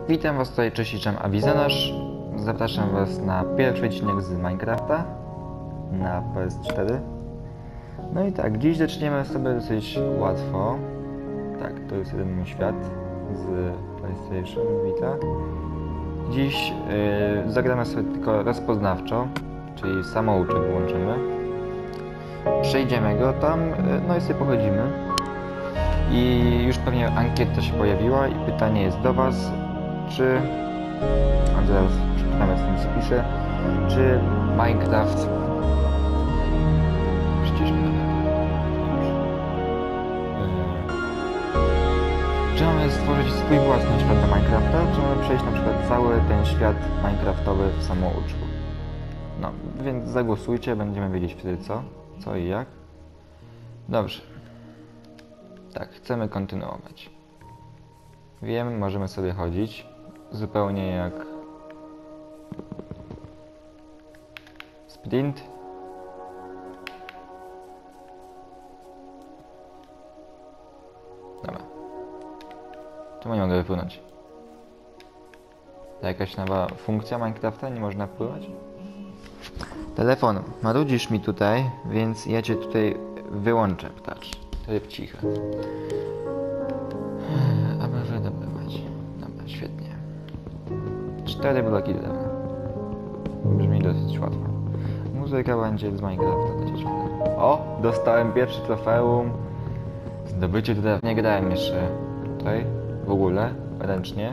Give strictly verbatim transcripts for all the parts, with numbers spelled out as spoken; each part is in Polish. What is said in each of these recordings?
Witam Was tutaj, cześć, Awizenasz. Zapraszam Was na pierwszy odcinek z Minecrafta na P S cztery. No i tak, dziś zaczniemy sobie dosyć łatwo. Tak, to jest jeden mój świat z PlayStation Vita. Dziś yy, zagramy sobie tylko rozpoznawczo, czyli samouczek włączymy. Przejdziemy go tam, yy, no i sobie pochodzimy. I już pewnie ankieta się pojawiła i pytanie jest do Was, czy... A zaraz przeczytamy, co mi pisze. Czy Minecraft... Przyciszmy nawet. Czy mamy stworzyć swój własny świat do Minecrafta, czy mamy przejść na przykład cały ten świat Minecraftowy w samouczku? No, więc zagłosujcie, będziemy wiedzieć wtedy co, co i jak. Dobrze. Tak, chcemy kontynuować. Wiem, możemy sobie chodzić. Zupełnie jak sprint. Dobra. Czemu nie mogę wypłynąć? To jakaś nowa funkcja Minecrafta? Nie można wpływać? Telefon, marudzisz mi tutaj, więc ja cię tutaj wyłączę. Patrz, tryb cichy. Aby wydobywać. Dobra, świetnie. Cztery bloki drewna. Brzmi dosyć łatwo. Muzyka będzie z Minecrafta. O! Dostałem pierwszy trofeum. Zdobycie drewna. Nie grałem jeszcze tutaj w ogóle, ręcznie.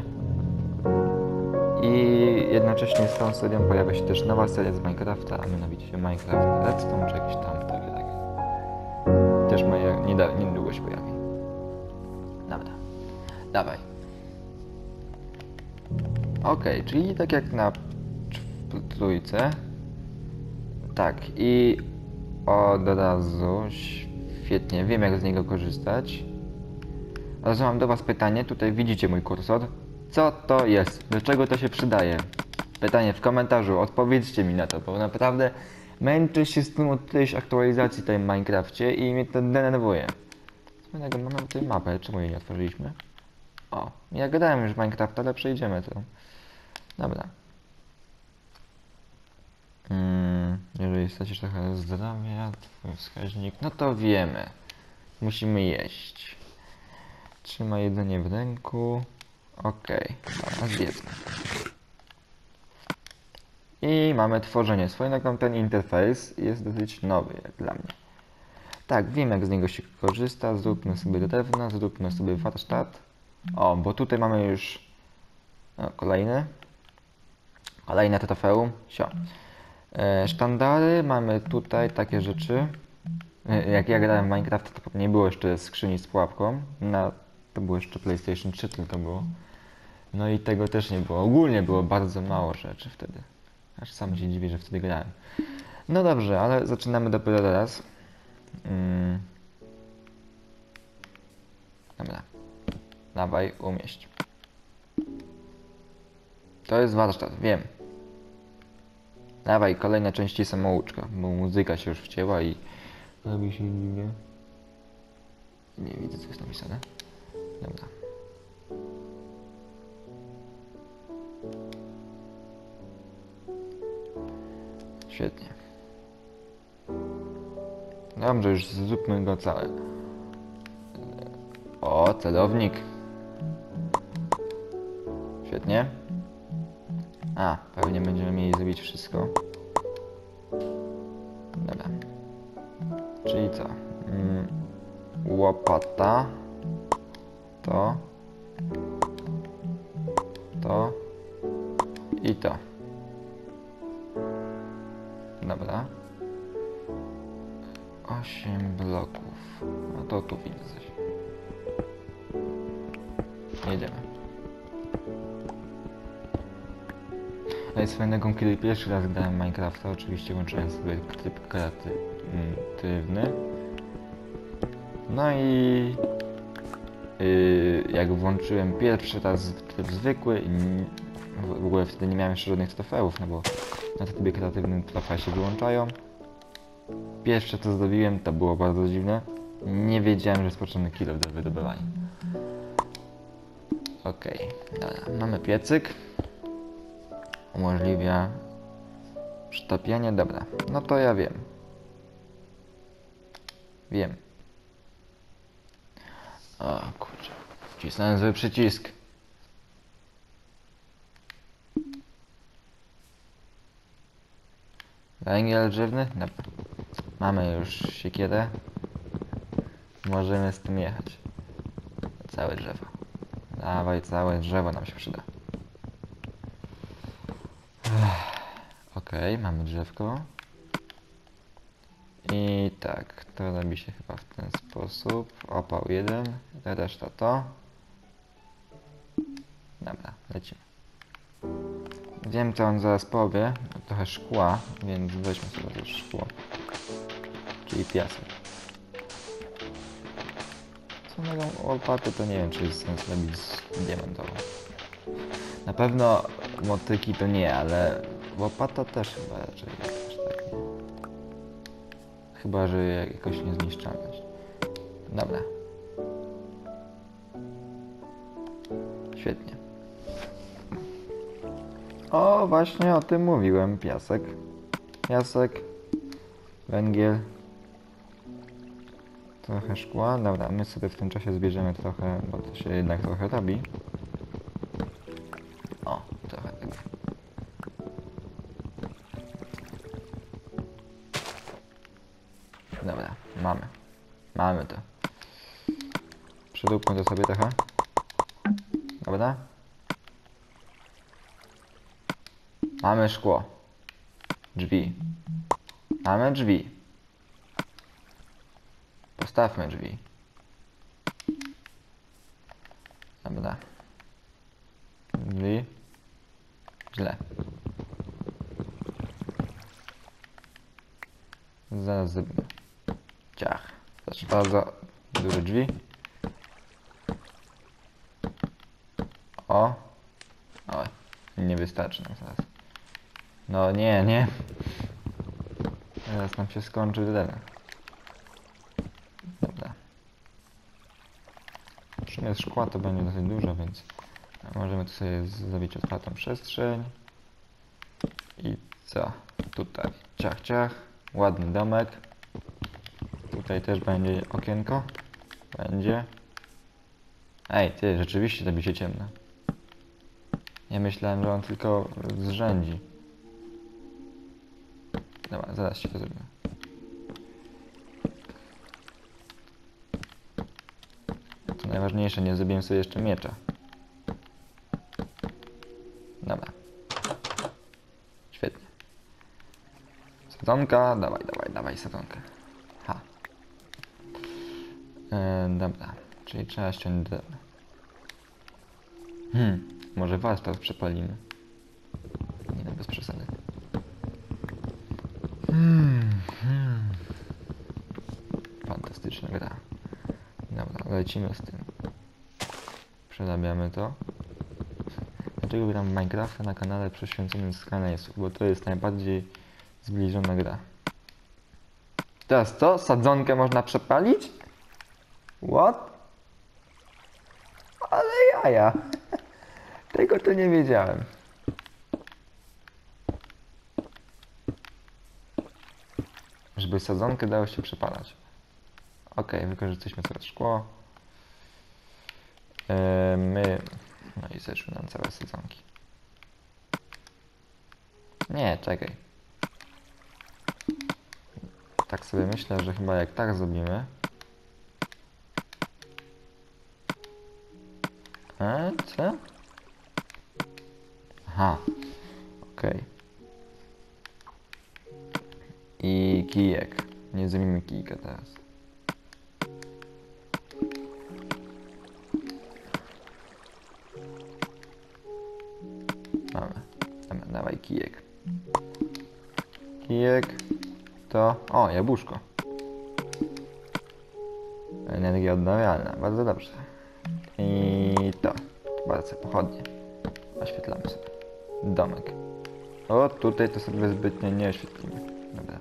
I jednocześnie z tą serią pojawia się też nowa seria z Minecrafta, a mianowicie Minecraft Redstone czy jakiś tam tak, tak. Też moje niedługo się pojawi. Dobra. Dawaj. Ok, czyli tak jak na trójce. Tak, i od razu świetnie, wiem jak z niego korzystać. Ale mam do Was pytanie, tutaj widzicie mój kursor. Co to jest? Do czego to się przydaje? Pytanie w komentarzu, odpowiedzcie mi na to, bo naprawdę męczę się z tym od którejś aktualizacji tutaj w Minecrafcie i mnie to denerwuje. Mamy tutaj mapę, czemu jej nie otworzyliśmy? O, ja gadałem już w Minecrafta, ale przejdziemy to. Dobra. Hmm, jeżeli stracisz trochę zdrowia, twój wskaźnik, no to wiemy. Musimy jeść. Trzyma jedzenie w ręku. Okej, okay. Zjedzmy. I mamy tworzenie. Swoją drogą ten interfejs jest dosyć nowy, jak dla mnie. Tak, wiem jak z niego się korzysta. Zróbmy sobie drewno, zróbmy sobie warsztat. O, bo tutaj mamy już no, kolejny. Kolejne trofeum. Sio. E, sztandary. Mamy tutaj takie rzeczy. E, jak ja grałem w Minecraft, to nie było jeszcze skrzyni z pułapką. Na, to było jeszcze PlayStation trzy tylko było. No i tego też nie było. Ogólnie było bardzo mało rzeczy wtedy. Aż sam się dziwię, że wtedy grałem. No dobrze, ale zaczynamy dopiero teraz. Mm. Dobra. Dawaj, umieść. To jest warsztat, wiem. Dawaj, kolejne części samouczka, bo muzyka się już wcięła i robi się dziwnie. Nie widzę, co jest napisane. Dobra. Świetnie. Dobrze, już zróbmy go cały. O, celownik. Świetnie. A, pewnie będziemy mieli zrobić wszystko. Dobra. Czyli co? Mm, łopata. To. To. I to. Dobra. Osiem bloków. No to tu widzę coś. Jedziemy. No i swoją drogą, kiedy pierwszy raz grałem w Minecrafta, oczywiście włączyłem sobie tryb kreatywny. No i yy, jak włączyłem pierwszy raz tryb zwykły i w ogóle wtedy nie miałem jeszcze żadnych trofeów, no bo na trybie kreatywnym trofea się wyłączają. Pierwsze co zrobiłem, to było bardzo dziwne. Nie wiedziałem, że jest potrzebny kilo do wydobywania. Okej, dobra. Mamy piecyk. Umożliwia przytopienie. Dobra, no to ja wiem. Wiem. O kurczę, wcisnąłem zły przycisk. Węgiel drzewny? Dobra. Mamy już siekierę. Możemy z tym jechać. Całe drzewo. Dawaj, całe drzewo nam się przyda. Okej, okay, mamy drzewko. I tak, to robi się chyba w ten sposób. Opał jeden, reszta to. Dobra, lecimy. Wiem, co on zaraz powie. Trochę szkła, więc weźmy sobie też szkło. Czyli piasek. Co mogą łopaty, to nie wiem, czy jest sens robić z diamentową. Na pewno motyki to nie, ale łopata też chyba raczej jakoś tak nie. Chyba, że jakoś niezniszczalność. Dobra. Świetnie. O, właśnie o tym mówiłem. Piasek. Piasek. Węgiel. Trochę szkła. Dobra, my sobie w tym czasie zbierzemy trochę, bo to się jednak trochę robi. O, trochę tego. Dobra, mamy. Mamy to. Przedupmy to sobie trochę. Dobra. Mamy szkło. Drzwi. Mamy drzwi. Postawmy drzwi. Dobra. Drzwi. Źle. Zaraz zrobimy. Ciach. Znaczy bardzo duże drzwi. O. O. Nie wystarczy nam zaraz. No nie, nie. Teraz nam się skończy tyle. Dobra. W sumie szkła to będzie dosyć dużo, więc możemy tu sobie zrobić otwartą przestrzeń. I co? Tutaj ciach, ciach. Ładny domek. Tutaj też będzie okienko. Będzie. Ej, ty, rzeczywiście robi się ciemno. Ja myślałem, że on tylko zrzędzi. Dobra, zaraz ci to zrobimy. To najważniejsze, nie zrobiłem sobie jeszcze miecza. Dobra. Świetnie. Sadzonka, dawaj, dawaj, dawaj sadzonkę. Ha. Yy, dobra, czyli trzeba ściąć drewno. Hmm, może warsztat przepalimy. Nie no, bez przesady. Hmm, hmm. Fantastyczna gra. Dobra, lecimy z tym. Przerabiamy to. Dlaczego gram w Minecrafta na kanale poświęconym Skylanesu? Bo to jest najbardziej zbliżona gra. Teraz co? Sadzonkę można przepalić? What? Ale jaja. Tego to nie wiedziałem. Żeby sadzonkę dało się przepalać. Ok, wykorzystaliśmy teraz szkło. Yy, my... No i zeszły nam całe sadzonki. Nie, czekaj. Tak sobie myślę, że chyba jak tak zrobimy... E, co? Aha. Okej. Okay. I kijek. Nie zrobimy kijka teraz. Mamy. Mamy. Dawaj kijek. Kijek. To... O, jabłuszko. Energia odnawialna. Bardzo dobrze. I to. Bardzo pochodnie. Oświetlamy sobie. Domek. O, tutaj to sobie zbytnio nie oświetlimy. Dobra.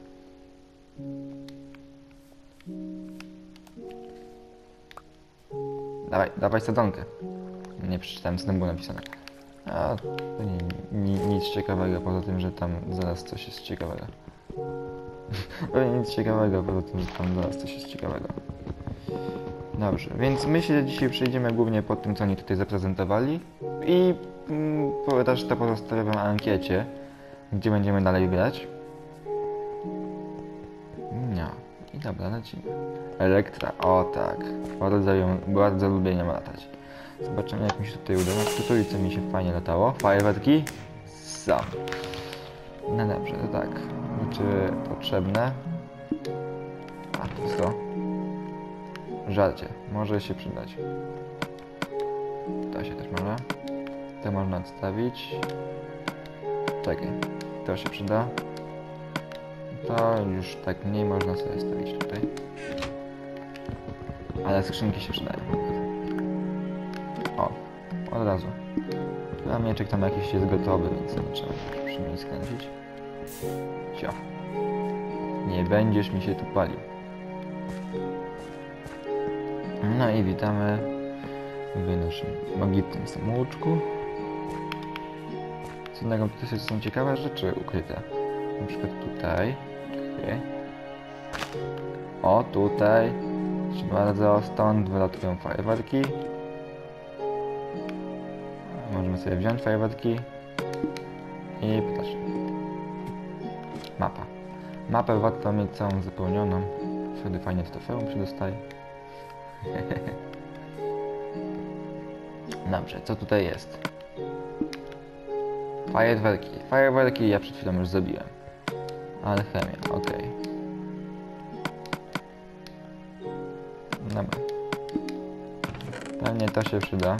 Dawaj, dawaj sadzonkę. Nie przeczytałem, co tam było napisane. A, to nie, ni, nic ciekawego, poza tym, że tam zaraz coś jest ciekawego. Pewnie nic ciekawego, poza tym, że tam zaraz coś jest ciekawego. Dobrze, więc myślę, że dzisiaj przejdziemy głównie po tym, co oni tutaj zaprezentowali i mm, resztę pozostawię wam ankiecie, gdzie będziemy dalej grać. No, i dobra, lecimy. Elektra, o tak, bardzo, ją, bardzo lubię nią latać. Zobaczymy, jak mi się tutaj uda. Na przytulicy mi się fajnie latało. Fajerwerki? Są. No dobrze, to tak. Rzeczy potrzebne. A, to co? Żarcie. Może się przydać. To się też może. To można odstawić. Czekaj. To się przyda. To już tak mniej można sobie stawić tutaj. Ale skrzynki się przydają. O, od razu. A mieczek tam jakiś jest gotowy, więc nie trzeba przy mnie skręcić. Cio. Nie będziesz mi się tu palił. No i witamy w naszym magicznym samouczku. Co innego tutaj są ciekawe rzeczy ukryte. Na przykład tutaj. Okay. O, tutaj. Proszę bardzo, stąd wylatują fajerwerki. Możemy sobie wziąć fajerwerki i ptaszki. Mapa. Mapę warto mieć całą zapełnioną. Wtedy fajnie trofeum się dostaje. Dobrze, co tutaj jest? Fajerwerki. Fajerwerki ja przed chwilą już zrobiłem. Alchemia, ok. Dobra. Pewnie to się przyda.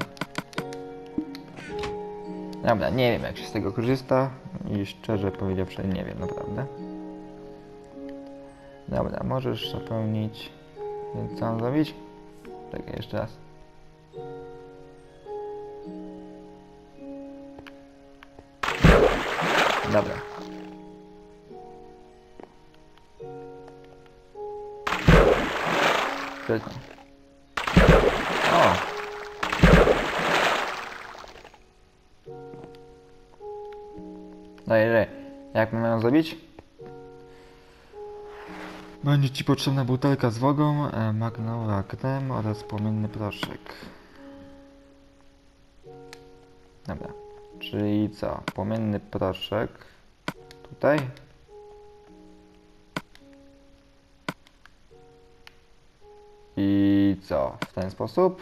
Dobra, nie wiem, jak się z tego korzysta i szczerze powiedziawszy nie wiem naprawdę. Dobra, możesz zapełnić. Więc co mam zrobić? Czekaj, jeszcze raz. Dobra. Świetnie. O! Daj, daj. Jak mam ją zrobić? Będzie ci potrzebna butelka z wodą, e, magnolia krem oraz płomienny proszek. Dobra. Czyli co? Płomienny proszek. Tutaj? I co? W ten sposób?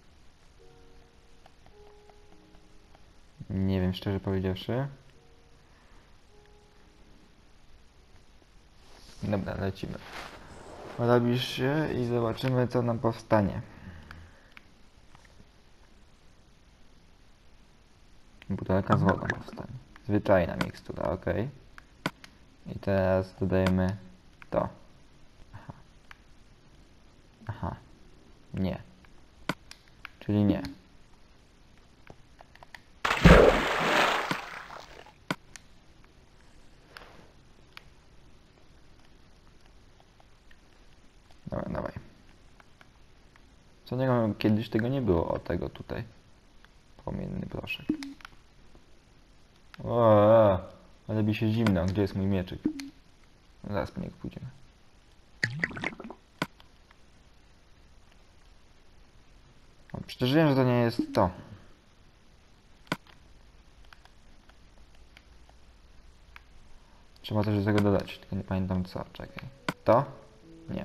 Nie wiem, szczerze powiedziawszy. Dobra, lecimy. Robisz się i zobaczymy, co nam powstanie. Butelka z wodą powstanie. Zwyczajna mikstura, ok. I teraz dodajemy to. Aha. Aha. Nie. Czyli nie. Dobra, dawaj. Co niego kiedyś tego nie było, o tego tutaj. Płomienny proszek. O, ale by się zimno. Gdzie jest mój mieczyk? Zaraz po niego pójdziemy. O, przecież wiem, że to nie jest to. Trzeba coś do tego dodać, tylko nie pamiętam co. Czekaj. To? Nie.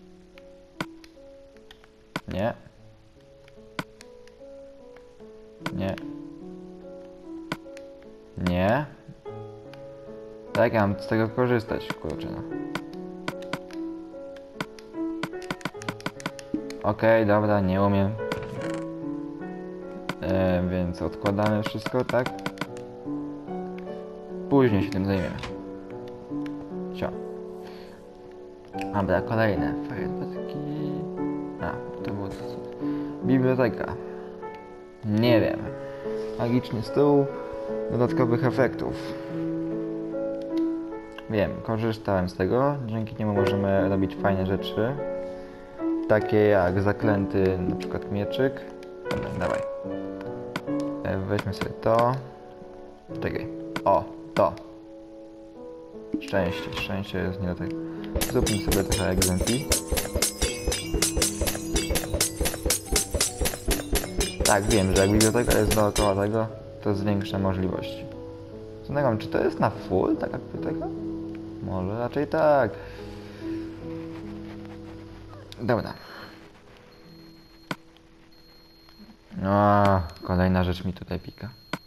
Nie. Nie. Nie. Tak, ja mam z tego korzystać, kurczę no. Okej, okay, dobra, nie umiem. E, więc odkładamy wszystko, tak? Później się tym zajmiemy. Cio. Dobra, kolejne fajerwerki. A, to było to. Biblioteka. Nie wiem. Magiczny stół dodatkowych efektów. Wiem, korzystałem z tego. Dzięki niemu możemy robić fajne rzeczy. Takie jak zaklęty na przykład mieczyk. Dobra, dawaj. E, weźmy sobie to. Czekaj. O, to. Szczęście. Szczęście jest nie do tego. Zróbmy sobie trochę egzempli. Tak, wiem, że jak biblioteka jest dookoła tego, to zwiększa możliwości. Co nie wiem, czy to jest na full taka biblioteka? Może raczej tak. Dobra. O, kolejna rzecz mi tutaj pika.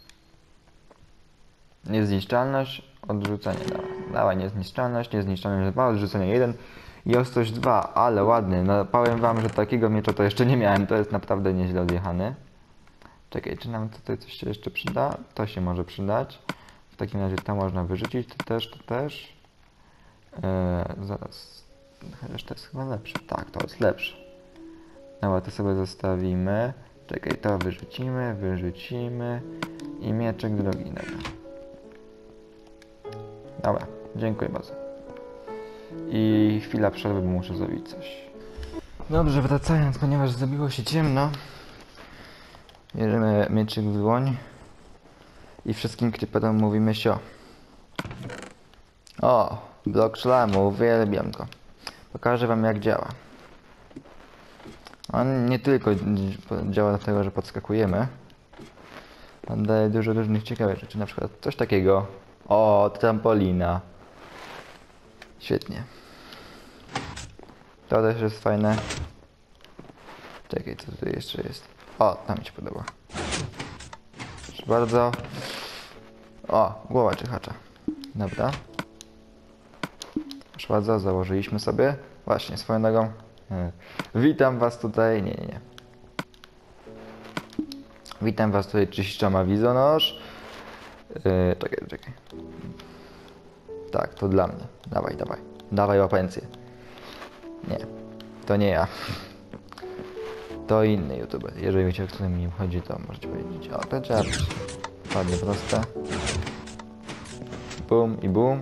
Niezniszczalność, odrzucenie. Dawaj, dawaj niezniszczalność, niezniszczalność dwa, odrzucenie jeden i ostrość dwa, ale ładny. No, powiem wam, że takiego miecza to jeszcze nie miałem, to jest naprawdę nieźle odjechany. Czekaj, czy nam tutaj coś się jeszcze przyda? To się może przydać. W takim razie to można wyrzucić, to też, to też. Eee, zaraz. Chociaż to jest chyba lepsze. Tak, to jest lepsze. Dobra, to sobie zostawimy. Czekaj, to wyrzucimy, wyrzucimy. I mieczek drugi, dobra. Dobra, dziękuję bardzo. I chwila przerwy, bo muszę zrobić coś. Dobrze, wracając, ponieważ zrobiło się ciemno. Bierzemy mieczyk w dłoń. I wszystkim creeperom mówimy sio. O, blok szlamu, uwielbiam go. Pokażę wam jak działa. On nie tylko działa dlatego, że podskakujemy. On daje dużo różnych ciekawych rzeczy, na przykład coś takiego. O, trampolina. Świetnie. To też jest fajne. Czekaj, co tutaj jeszcze jest? O, tam mi się podoba. Proszę bardzo. O, głowa czyhacza. Dobra. Proszę bardzo, założyliśmy sobie. Właśnie, swoją drogą. Witam was tutaj. Nie, nie, nie. Witam was tutaj, czyścicza ma wizonosz. Yy, czekaj, czekaj. Tak, to dla mnie. Dawaj, dawaj. Dawaj łapencję. Nie, to nie ja. To inny youtuber. Jeżeli wiecie, o którym mi chodzi, to możecie powiedzieć. O, to trzeba być ładnie proste. Bum i bum.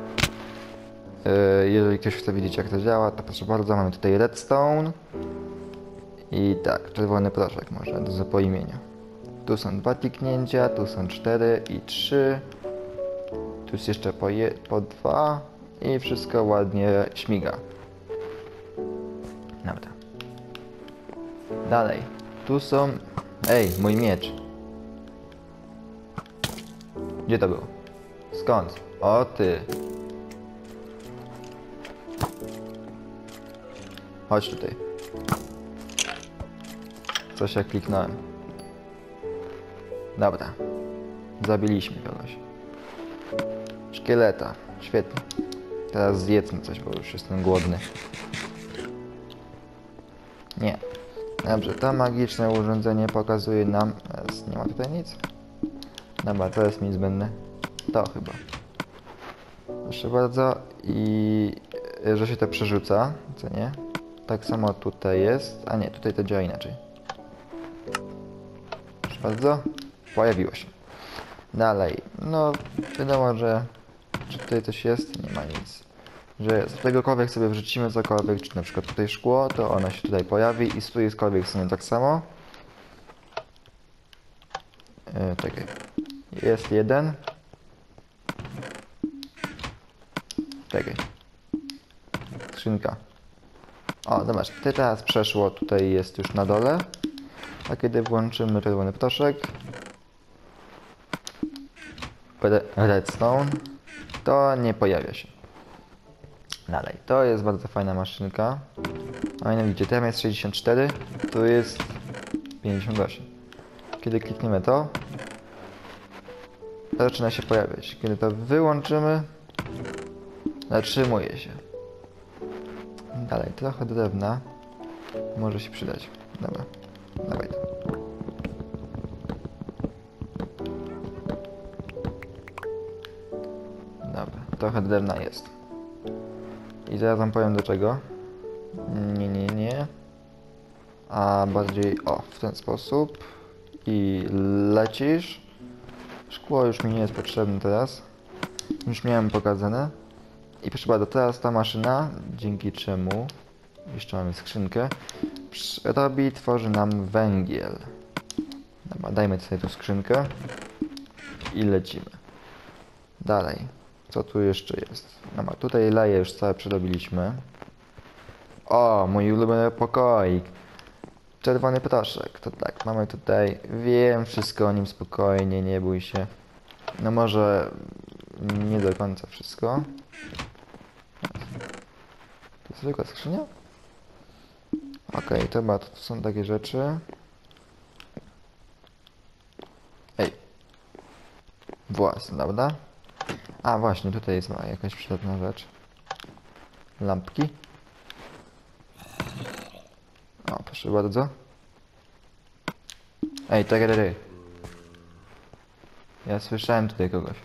Yy, jeżeli ktoś chce wiedzieć jak to działa, to proszę bardzo, mamy tutaj redstone. I tak, czerwony proszek może do zapoimienia. Tu są dwa kliknięcia, tu są cztery i trzy. Tu jest jeszcze po, je, po dwa. I wszystko ładnie śmiga. Dobra. Dalej. Tu są... Ej, mój miecz. Gdzie to było? Skąd? O ty. Chodź tutaj. Coś jak kliknąłem. Dobra. Zabiliśmy kogoś. Szkieleta. Świetnie. Teraz zjedzmy coś, bo już jestem głodny. Nie. Dobrze, to magiczne urządzenie pokazuje nam... Nie ma tutaj nic? Dobra, to jest mi zbędne. To chyba. Proszę bardzo. I... że się to przerzuca, co nie? Tak samo tutaj jest. A nie, tutaj to działa inaczej. Proszę bardzo. Pojawiło się. Dalej. No, wiadomo, że... Czy tutaj coś jest? Nie ma nic. Że z tegokolwiek sobie wrzucimy cokolwiek, czy na przykład tutaj szkło, to ono się tutaj pojawi i z którejkolwiek strony tak samo. Yy, czekaj. Jest jeden. Czekaj. Skrzynka. O, zobacz, teraz przeszło, tutaj jest już na dole. A kiedy włączymy czerwony proszek, redstone, to nie pojawia się. Dalej, to jest bardzo fajna maszynka. A mianowicie, tam jest sześćdziesiąt cztery, tu jest pięćdziesiąt osiem. Kiedy klikniemy to, to zaczyna się pojawiać. Kiedy to wyłączymy, zatrzymuje się. Dalej, trochę drewna może się przydać. Dobra, dawaj to. Dobra, trochę drewna jest. I zaraz wam powiem do czego. Nie, nie, nie. A bardziej, o, w ten sposób. I lecisz. Szkło już mi nie jest potrzebne teraz. Już miałem pokazane. I proszę bardzo, teraz ta maszyna, dzięki czemu, jeszcze mamy skrzynkę, robi, tworzy nam węgiel. Dobra, dajmy sobie tu skrzynkę i lecimy. Dalej. Co tu jeszcze jest? Dobra, tutaj leje już całe przerobiliśmy. O, mój ulubiony pokoik. Czerwony proszek. To tak, mamy tutaj... Wiem wszystko o nim spokojnie, nie bój się. No może... Nie do końca wszystko. To jest zwykła skrzynia? Okej, okay, to chyba to są takie rzeczy. Ej. Włas, prawda? A właśnie, tutaj jest jakaś przydatna rzecz. Lampki. O, proszę bardzo. Ej, tak, tak, tak. Ja słyszałem tutaj kogoś.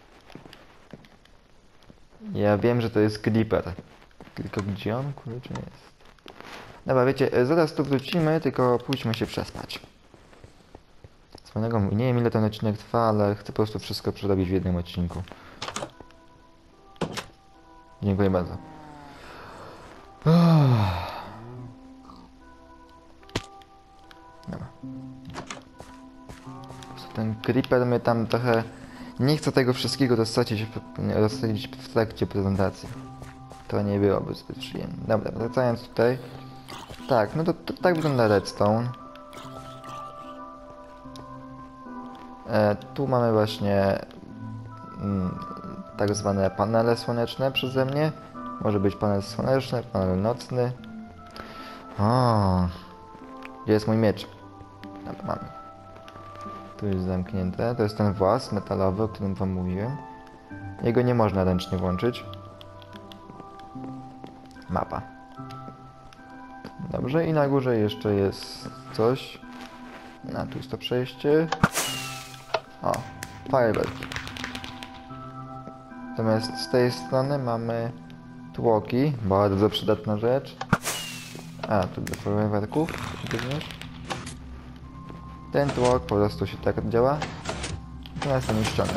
Ja wiem, że to jest Creeper. Tylko gdzie on, kurczę, jest? Dobra, wiecie, zaraz tu wrócimy, tylko pójdźmy się przespać. Swonego, nie wiem ile ten odcinek trwa, ale chcę po prostu wszystko przerobić w jednym odcinku. Dziękuję bardzo. Dobra. Ten Creeper mnie tam trochę... Nie chcę tego wszystkiego rozsadzić rozsadzić w trakcie prezentacji. To nie byłoby zbyt przyjemne. Dobra, wracając tutaj. Tak, no to, to tak wygląda redstone. E, tu mamy właśnie mm, tak zwane panele słoneczne przeze mnie. Może być panel słoneczny, panel nocny. O, gdzie jest mój miecz? Dobra, mamy. Tu jest zamknięte. To jest ten włas metalowy, o którym wam mówiłem. Jego nie można ręcznie włączyć. Mapa. Dobrze, i na górze jeszcze jest coś. A tu jest to przejście. O, fajerwerki. Natomiast z tej strony mamy tłoki. Bardzo przydatna rzecz. A, tu do fajerwerków również. Ten tłok po prostu się tak działa. Teraz ten ściąga.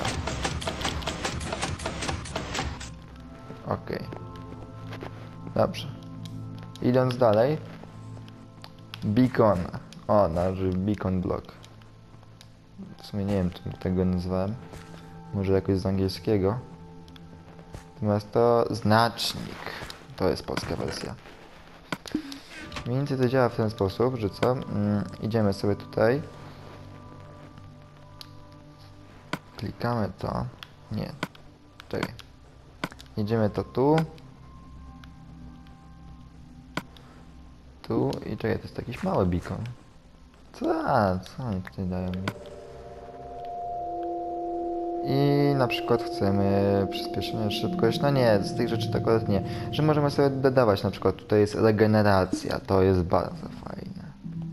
Okej. Okay. Dobrze. Idąc dalej. Beacon. O, należy Beacon Block. W sumie nie wiem, czym tego nazwałem. Może jakoś z angielskiego. Natomiast to znacznik. To jest polska wersja. Mniej więcej to działa w ten sposób, że co? Mm, idziemy sobie tutaj. Klikamy to. Nie. Czekaj. Idziemy to tu. Tu i czekaj, to jest jakiś mały beacon. Co? Co oni tutaj dają mi? I na przykład chcemy przyspieszenie, szybkość. No nie, z tych rzeczy tak akurat nie. Że możemy sobie dodawać, na przykład tutaj jest regeneracja. To jest bardzo fajne.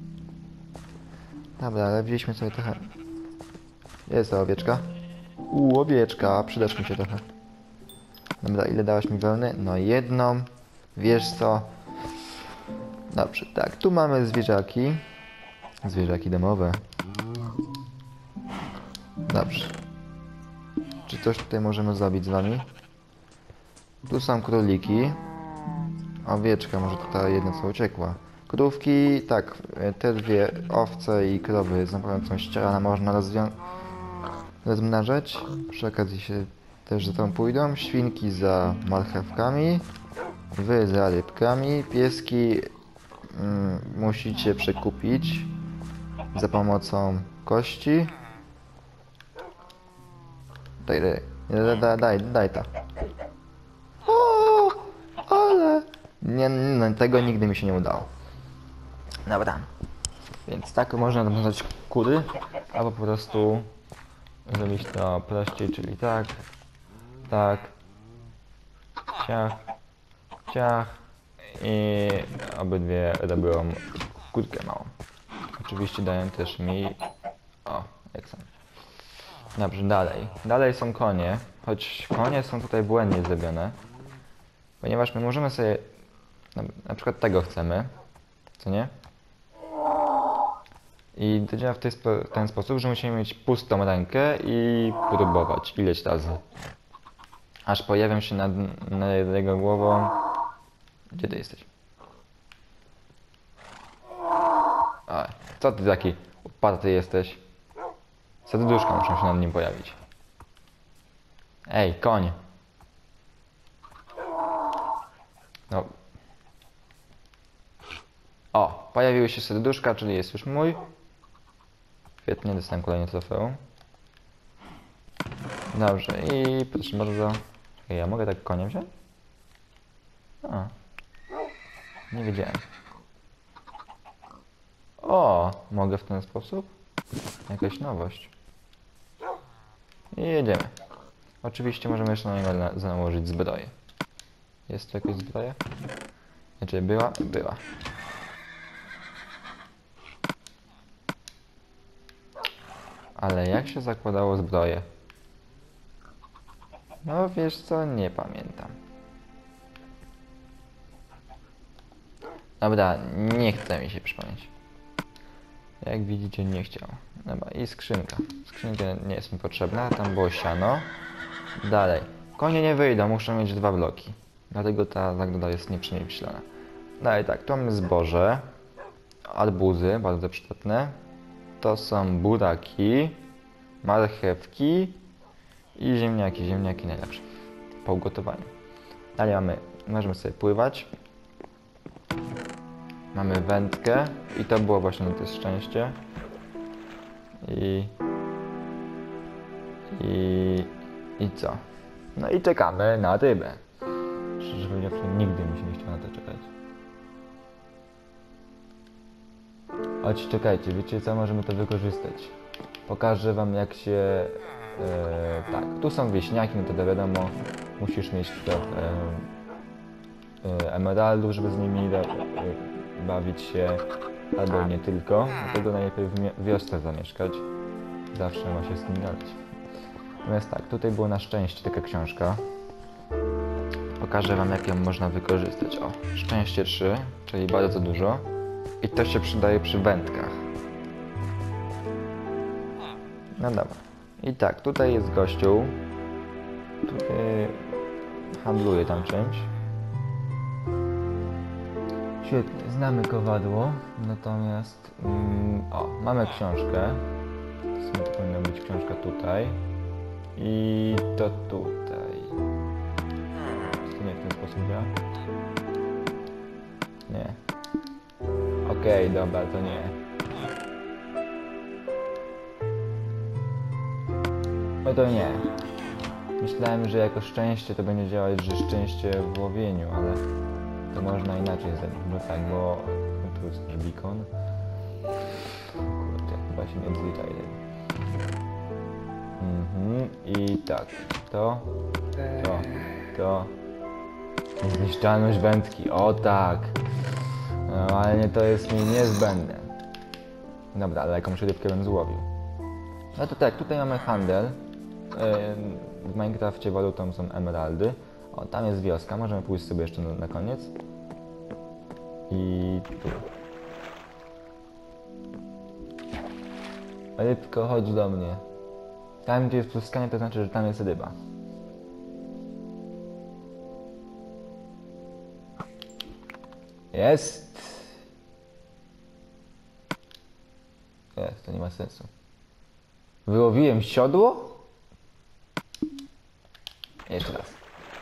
Dobra, ale wzięliśmy sobie trochę... Jest ta owieczka. Uuu, owieczka, przydasz mi się trochę. Dobra, ile dałaś mi wełny? No jedną. Wiesz co? Dobrze, tak, tu mamy zwierzaki. Zwierzaki domowe. Dobrze. Czy coś tutaj możemy zrobić z wami? Tu są króliki. Owieczka, może to ta jedna co uciekła. Krówki, tak, te dwie owce i krowy z naprawdę ścierane można rozwią- rozmnażać. Przy okazji się też za tą pójdą. Świnki za marchewkami. Wy za rybkami. Pieski mm, musicie przekupić za pomocą kości. Daj, daj, daj, daj, daj to. O, ale... Nie, nie, tego nigdy mi się nie udało. Dobra. Więc tak można nazwać kury, albo po prostu zrobić to prościej, czyli tak, tak, ciach, ciach i obydwie robią kurkę małą. Oczywiście dają też mi... O, jak są. Dobrze, dalej. Dalej są konie, choć konie są tutaj błędnie zrobione, ponieważ my możemy sobie, na, na przykład tego chcemy, co nie? I to działa w, tej, w ten sposób, że musimy mieć pustą rękę i próbować ileś razy. Aż pojawią się nad, nad jego głową... Gdzie ty jesteś? A, co ty taki uparty jesteś? Serduszka muszą się nad nim pojawić. Ej, koń. No. O, pojawiły się serduszka, czyli jest już mój. Świetnie, dostałem kolejne trofeum. Dobrze, i proszę bardzo. Czekaj, ja mogę tak koniem wziąć? A. Nie wiedziałem. O, mogę w ten sposób? Jakaś nowość. I jedziemy. Oczywiście możemy jeszcze na niego na założyć zbroję. Jest tu jakaś zbroja? Znaczy była? Była. Ale jak się zakładało zbroję? No wiesz co, nie pamiętam. Dobra, nie chce mi się przypomnieć. Jak widzicie, nie chciał. Dobra, i skrzynka. Skrzynka nie jest mi potrzebna, tam było siano. Dalej. Konie nie wyjdą, muszą mieć dwa bloki. Dlatego ta zagroda jest nieprzemyślana. Dalej tak, to mamy zboże. Arbuzy, bardzo przydatne. To są buraki, marchewki i ziemniaki. Ziemniaki najlepsze po ugotowaniu. Dalej mamy, możemy sobie pływać. Mamy wędkę i to było właśnie na to szczęście. I... I... I co? No i czekamy na rybę. Szczerze powiedziawszy, nigdy mi się nie chciało na to czekać. Chodź, czekajcie, wiecie co? Możemy to wykorzystać. Pokażę wam jak się... E, tak, tu są wieśniaki, no to wiadomo, musisz mieć trochę e, emeraldów, żeby z nimi da, e, bawić się, albo nie tylko, dlatego najlepiej w wiosce zamieszkać. Zawsze ma się z tym gadać. Natomiast tak, tutaj była na szczęście taka książka. Pokażę wam jak ją można wykorzystać. O, szczęście trzy, czyli bardzo dużo. I to się przydaje przy wędkach. No dobra. I tak, tutaj jest gościu. Tutaj handluje tam czymś. Świetnie, znamy kowadło. Natomiast... Mm, o, mamy książkę. To powinna być książka tutaj. I to tutaj. To nie w ten sposób działa? Nie. Okej, okay, dobra, to nie. No to nie. Myślałem, że jako szczęście to będzie działać, że szczęście w łowieniu, ale to można inaczej zrobić, bo tak, bo tu jest nasz beacon. Kurde, chyba się nie odzwyczaj. Mhm, i tak, to, to, to. Zniszczalność wędki, o tak. No, ale nie, to jest mi niezbędne. Dobra, ale jakąś rybkę bym złowił. No to tak, tutaj mamy handel. W Minecrafcie walutą są emeraldy. O, tam jest wioska, możemy pójść sobie jeszcze na, na koniec. I tu. Rybko, chodź do mnie. Tam gdzie jest pluskanie, to znaczy, że tam jest ryba. Jest! Jest, to nie ma sensu. Wyłowiłem siodło? Jeszcze raz.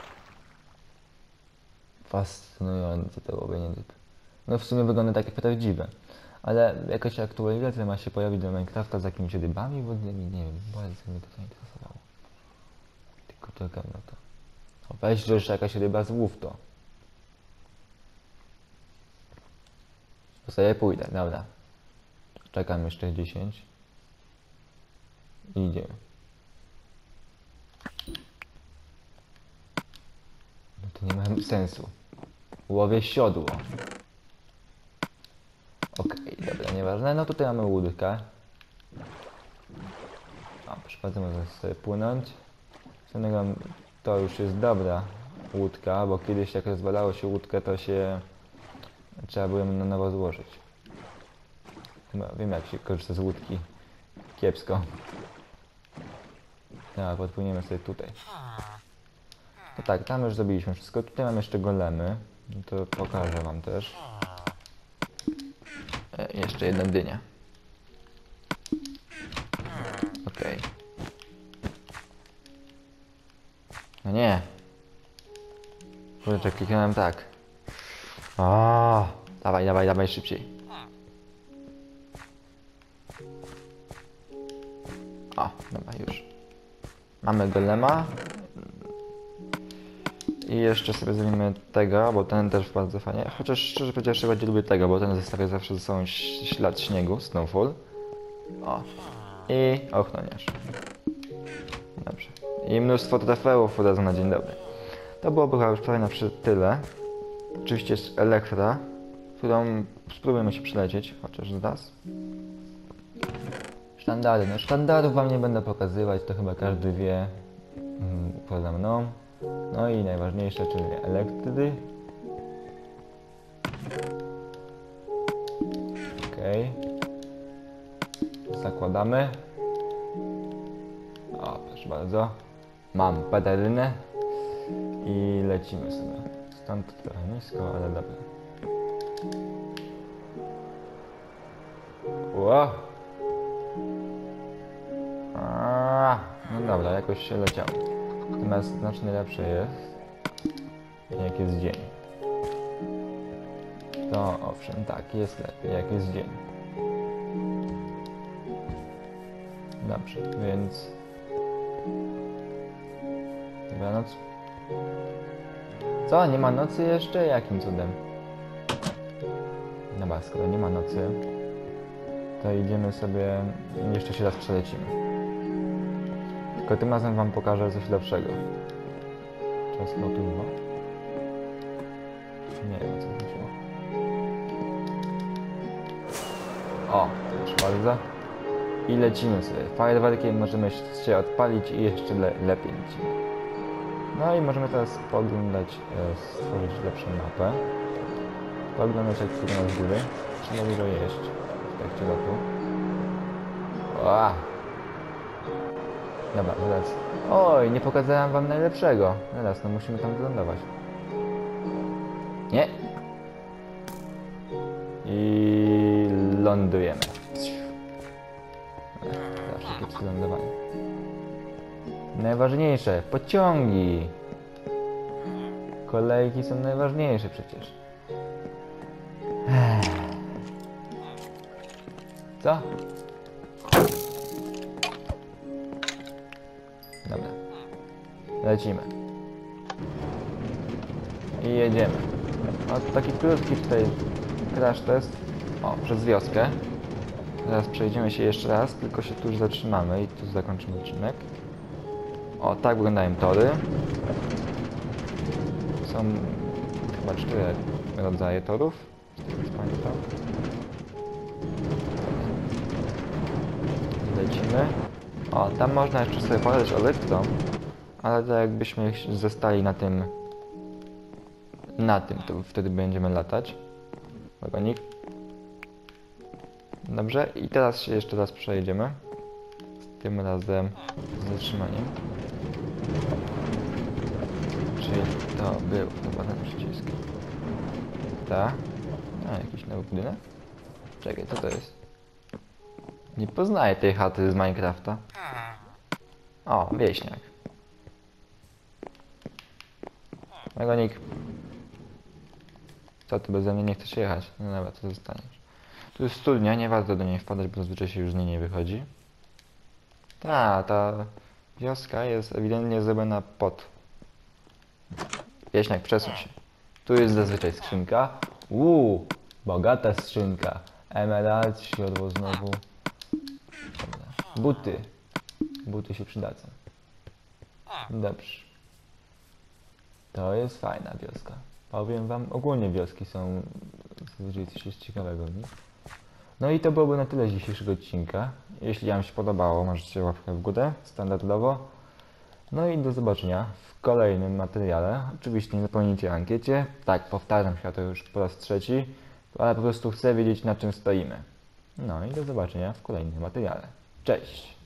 Fascynujące to łowienie ryb. No w sumie wygląda tak jak prawdziwe. Ale jakaś aktualizacja ma się pojawić do Minecrafta z jakimiś rybami wodnymi, nie wiem, bardzo mnie to nie interesowało. Tylko czekam na to. O, weź, że jeszcze jakaś ryba, złów to. To sobie pójdę, dobra. Czekam jeszcze dziesięć. I idziemy. No to nie ma sensu. Łowię siodło. Okej, okay, dobra, nieważne. No tutaj mamy łódkę. O, przypadkiem można sobie płynąć. Samego to już jest dobra łódka, bo kiedyś jak rozwalało się łódkę, to się trzeba było ją na nowo złożyć. Chyba wiem jak się korzysta z łódki. Kiepsko. No, podpłyniemy sobie tutaj. No tak, tam już zrobiliśmy wszystko. Tutaj mam jeszcze golemy. To pokażę wam też. E, jeszcze jedna dynia. Ok, Okej. No nie. Kurczę, kliknąłem tak. O, dawaj, dawaj, dawaj szybciej. O, dobra, już. Mamy golema. I jeszcze sobie zrobimy tego, bo ten też bardzo fajnie. Chociaż szczerze powiedziawszy bardziej lubię tego, bo ten zostawia zawsze ze sobą ślad śniegu, snowfall. O. I ochroniarz. Dobrze. I mnóstwo trofeów od razu na dzień dobry. To byłoby chyba już prawie na tyle. Oczywiście jest Elektra, którą spróbujemy się przylecieć, chociaż z nas. Sztandary. No sztandarów wam nie będę pokazywać, to chyba każdy wie hmm, poza mną. No i najważniejsze, czyli elektry. Okej. Okay. Zakładamy. O, proszę bardzo. Mam petelynę. I lecimy sobie. Stąd trochę nisko, ale dobra. Ło! A, no dobra, jakoś się leciało. Natomiast znacznie lepsze jest, jak jest dzień. To owszem, tak, jest lepiej, jak jest dzień. Dobrze, więc... Dobranoc. Co? Nie ma nocy jeszcze? Jakim cudem? Dobra, skoro nie ma nocy, to idziemy sobie... Jeszcze się raz przelecimy. Tylko tym razem wam pokażę coś lepszego. Czas lotu dwa. Nie wiem, o co chodziło. O, proszę bardzo. I lecimy sobie. Fajerwerkiem możemy się odpalić i jeszcze le lepiej lecimy. No i możemy teraz pooglądać, e, stworzyć lepszą mapę. Pooglądać jak wygląda z góry. Trzeba dużo jeść w trakcie lotu. Oa! Dobra, zaraz. Oj, nie pokazałem wam najlepszego. Zaraz, no musimy tam wylądować. Nie! I lądujemy. Zawsze kiepskie lądowanie. Najważniejsze, pociągi. Kolejki są najważniejsze przecież. Co? Dobra. Lecimy. I jedziemy. O, taki krótki tutaj crash test. O, przez wioskę. Teraz przejdziemy się jeszcze raz, tylko się tu już zatrzymamy i tu zakończymy odcinek. O, tak wyglądają tory. Są chyba cztery rodzaje torów. Pamiętam. Lecimy. O, tam można jeszcze sobie polecać elektrą, ale to jakbyśmy zostali na tym, na tym, to wtedy będziemy latać. Wagonik. Dobrze, i teraz się jeszcze raz przejedziemy. Tym razem z zatrzymaniem. Czyli to był chyba ten przycisk. Tak. A, jakiś nowy budynek? Czekaj, co to jest? Nie poznaję tej chaty z Minecrafta. O, wieśniak. Wagonik. Co ty beze mnie nie chcesz jechać? No dobra, to zostaniesz. Tu jest studnia, nie warto do niej wpadać, bo zazwyczaj się już z niej nie wychodzi. Ta, ta wioska jest ewidentnie zrobiona pod. Wieśniak, przesuń się. Tu jest zazwyczaj skrzynka. Uuu, bogata skrzynka. Emerald, siodło znowu. Dobra. Buty. Buty się przydadzą. Dobrze. To jest fajna wioska. Powiem wam, ogólnie wioski są zazwyczaj coś jest ciekawego w nich. No i to byłoby na tyle z dzisiejszego odcinka. Jeśli wam się podobało, możecie łapkę w górę, standardowo. No i do zobaczenia w kolejnym materiale. Oczywiście nie zapomnijcie o ankiecie. Tak, powtarzam się to już po raz trzeci, ale po prostu chcę wiedzieć, na czym stoimy. No i do zobaczenia w kolejnym materiale. Cześć!